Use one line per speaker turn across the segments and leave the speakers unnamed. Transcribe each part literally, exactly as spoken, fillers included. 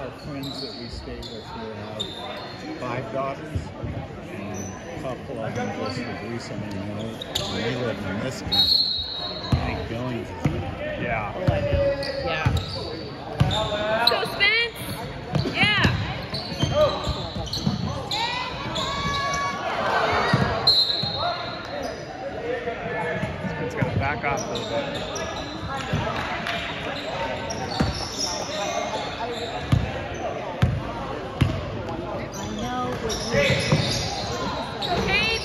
our friends that we stay with here have five daughters, and a couple of them just have recently moved. And they live in this country. I think Billings is there.
Yeah.
Oh, I know. Yeah. Let's go, Spence! Yeah!
Spence got to back off a little bit.
I know. Okay.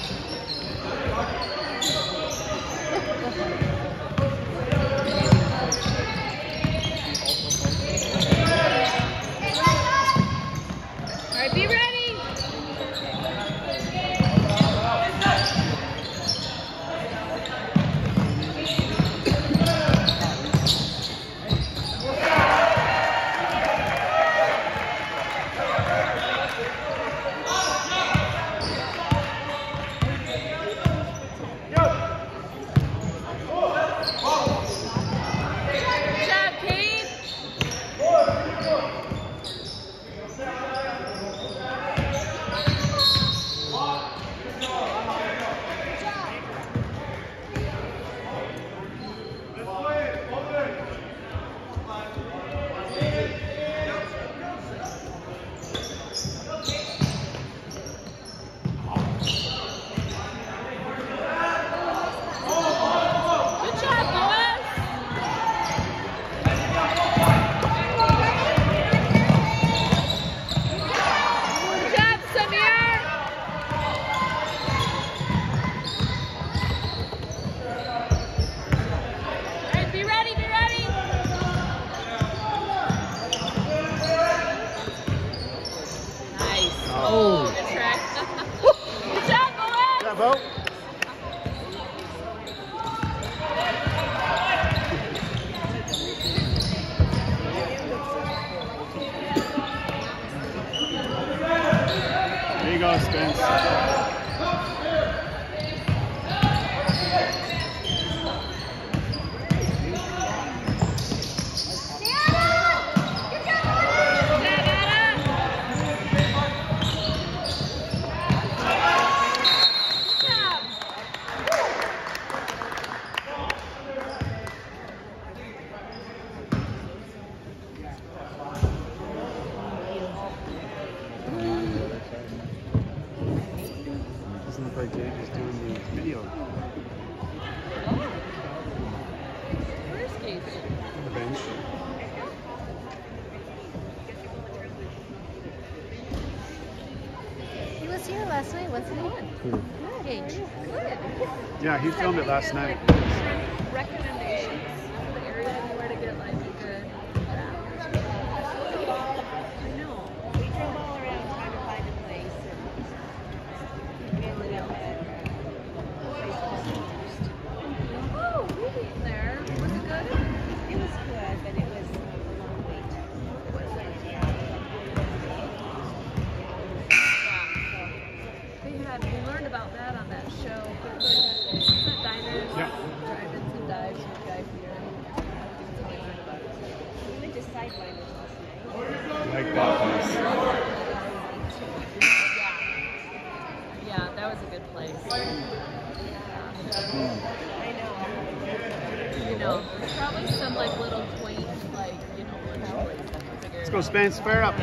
All right, be ready.
There you go, Spence. Doesn't look like Jake is doing the video.
Where's Cage?
On the bench.
He was here last night, wasn't he?
Who?
Cage. Good.
Yeah, he filmed it last night.
Recommendations for the area anywhere to get like a good. I know.
We drove all around trying to find a place. And we ended up at
Oh, really? There. Was it good?
it was good, but it was a long wait.
We had we learned about that on that show. Is it Diners?
Yeah.
Drive-ins and dives with Guy Fieri. That's how we learned about it.
We went to Sidewinders last night.
I like that place.
Yeah. Yeah, that was a good place.
I know.
You know, there's probably some like little quaint, like, you know, probably figure
Let's
it
go,
out.
Spence. Fire up.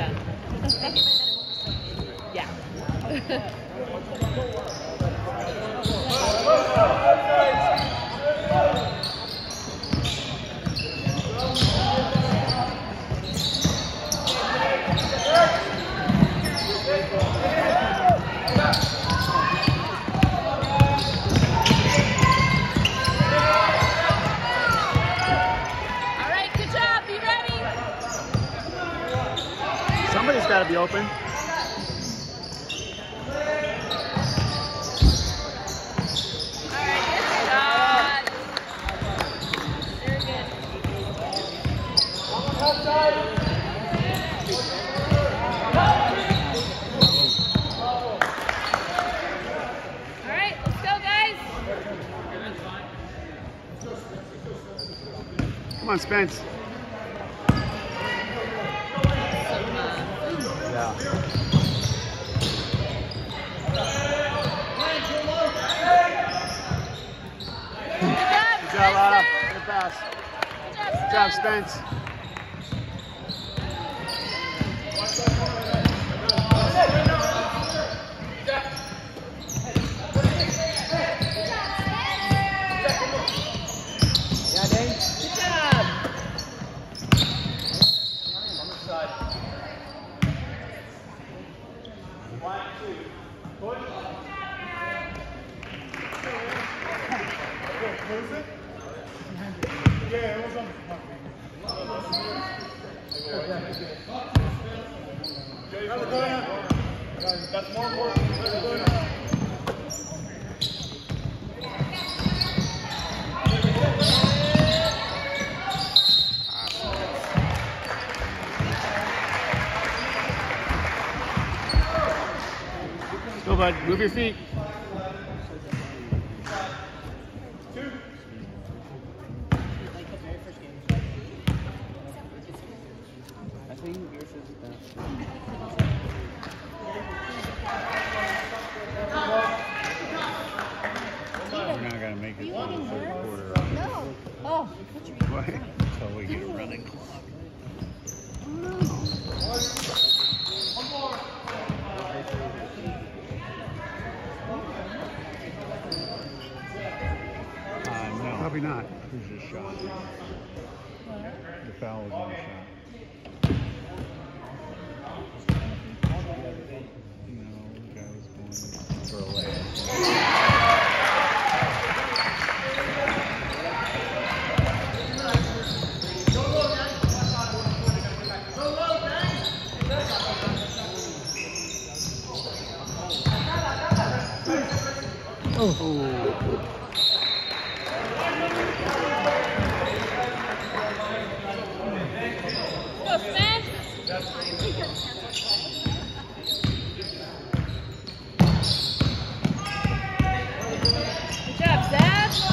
Yeah. All right, good job. Be ready.
Somebody's got to be open.
All right, good shot. Very good. All right, let's go, guys.
Come on, Spence.
Some, uh,
Good job, Lana. Good pass. Good job, Spence.
That's more important.
Go, bud. Move your feet.
I think yours is the...
We're not going to make it through the third quarter
No. Oh,
What? until we get a running clock. Uh, no.
Probably not.
Who's just shot? The foul was on the shot. No, the guy was going for a layup.
Oh.
Go, Spence. Good job, Seth.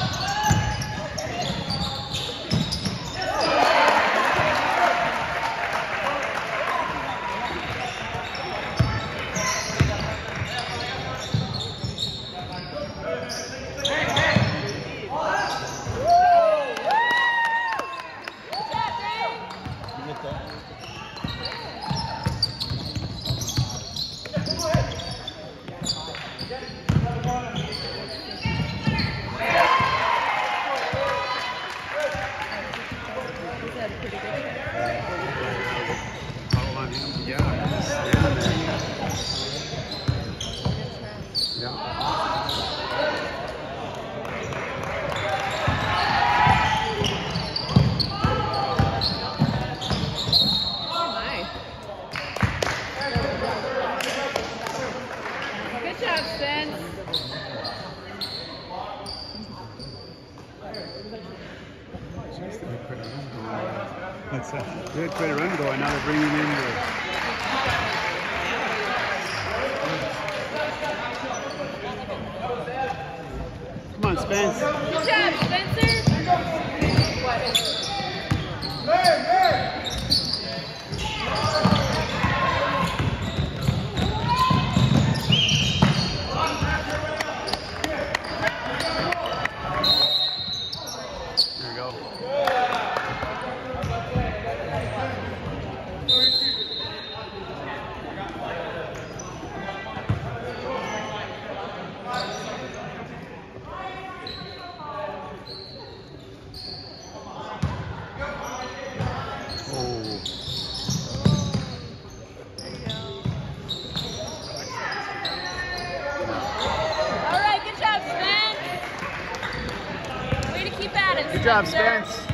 Foul on him. Yeah. Yeah.
Good job, Spence.
What's that?
We had quite a run going. Now they're bringing in the... Come on, Spence.
Good job, Spencer.
There we go. Oh.
All right, good job, Spence. Way to keep at it,
Good job,
Spencer.
Spence.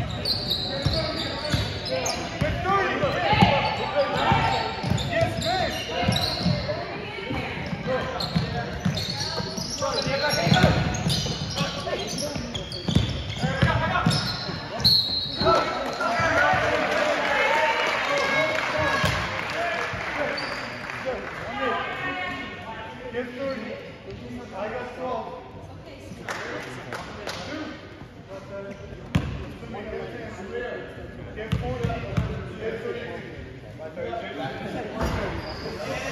Get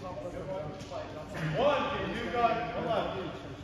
One, you got one left.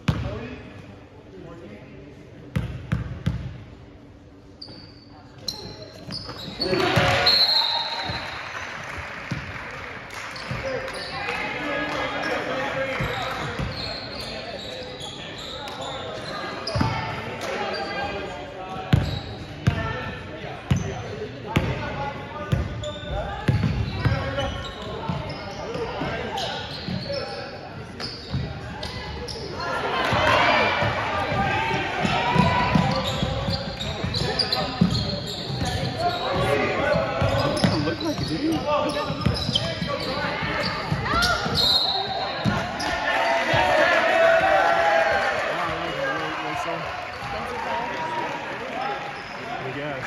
I guess.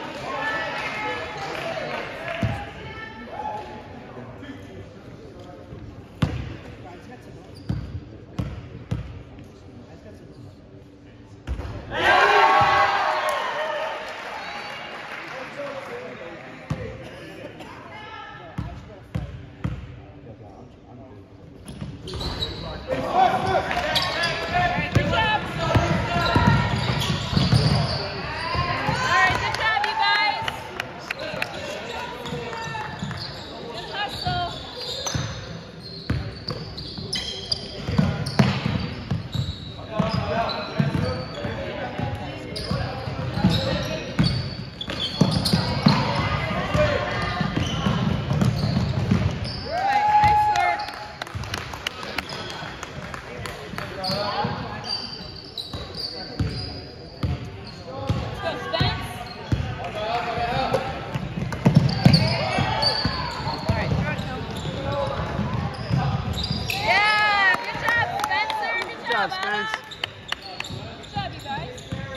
Spence.
Good job, you guys.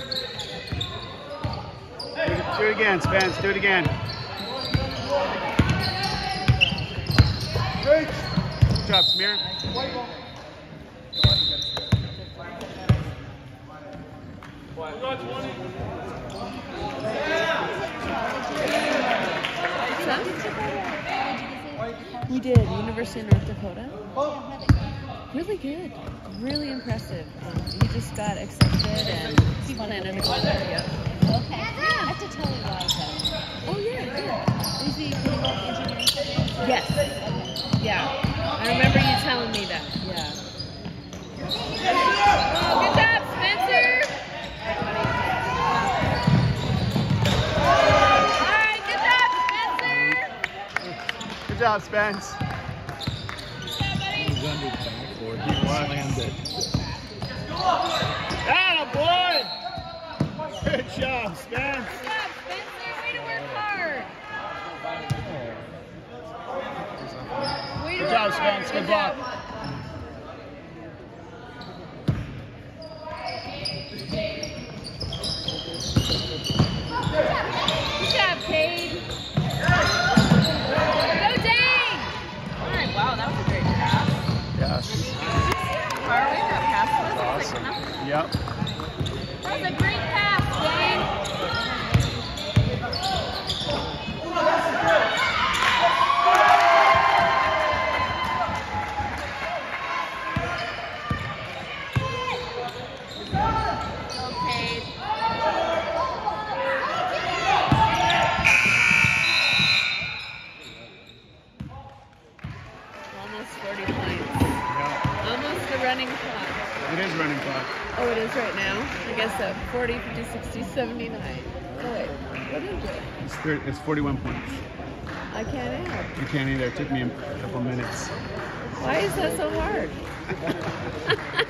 Do it again, Spence. Do it again. Good job, Samir.
We did, University of North Dakota. Really good, really impressive. Um, he just got accepted and he planted to go there. Yep.
Okay. I have to tell you why though.
Oh yeah, yeah.
Is he doing engineering studies?
Yes. Yeah. I remember you telling me that. Yeah.
Oh, good job, Spencer. All right, good job, Spencer.
Good job, Spence.
He was under the backboard. He slammed it.
Atta boy! Good job, Spence.
Good job, Spencer. Way to work hard. Way to
Good
work
job,
hard.
Spence. Good
job.
block.
Good job, Cade. Go Dane! All right, wow, that was a great pass.
Yes.
How far away that pass was? It was like nothing.
Yep.
That was a great pass, Dane. Okay.
Almost forty points.
Yep.
Almost the running clock.
It is running clock.
Oh, it is right now? I guess uh, forty, fifty, sixty, seventy-nine. Oh wait, what is it?
It's, thirty, it's forty-one points.
I can't add.
You can't either. It took me a couple minutes.
Why is that so hard?